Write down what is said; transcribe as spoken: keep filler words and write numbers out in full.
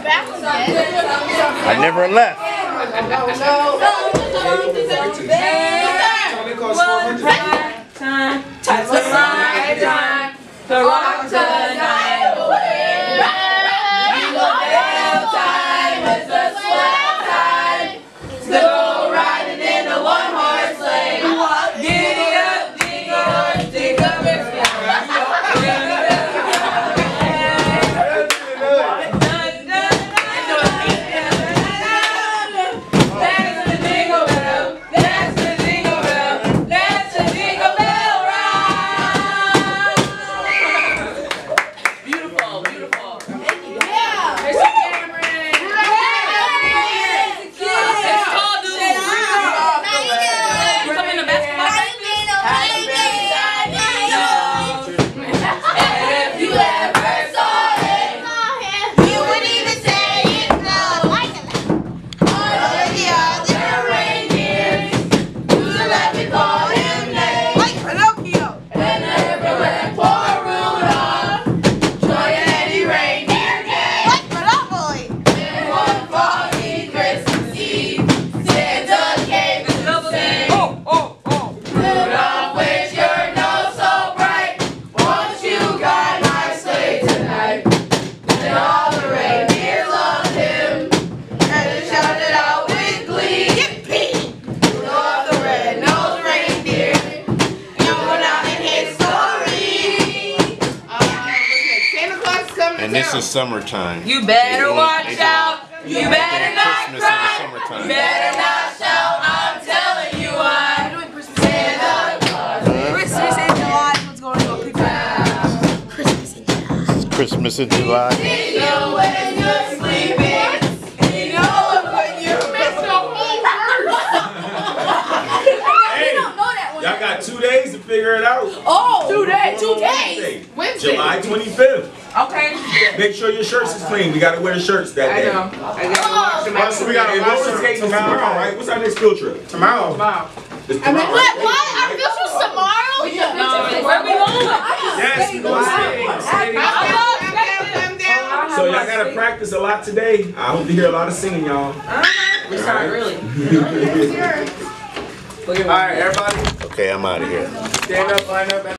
I never left. One time, time, time, time, time to rock the night away. Evil time is the swell time to go riding in a one-horse sleigh. Giddy up, jingle up, jingle up, And this is summertime. you better watch out. You better not cry. You better not shout. I'm telling you why. We're doing Christmas Santa Claus. Christmas in July is what's going on. Christmas in July. Christmas in July. You know when you're sleeping. You know when you're missing a whole verse. Y'all got two days to figure it out. Oh, two days. Two days. Wednesday. July twenty-fifth. Okay. Make sure your shirts is clean. We gotta wear the shirts that I day. know. I gotta wash them out. So we gotta wash them tomorrow, tomorrow, right? What's our next field trip? Tomorrow. Tomorrow. It's tomorrow. What? What? Our field trip's tomorrow? No, where we going? Yes, we going to So y'all gotta practice a lot today. I hope to hear a lot of singing, y'all. We start early. All right, everybody. Okay, I'm out of here. Stand up, line up.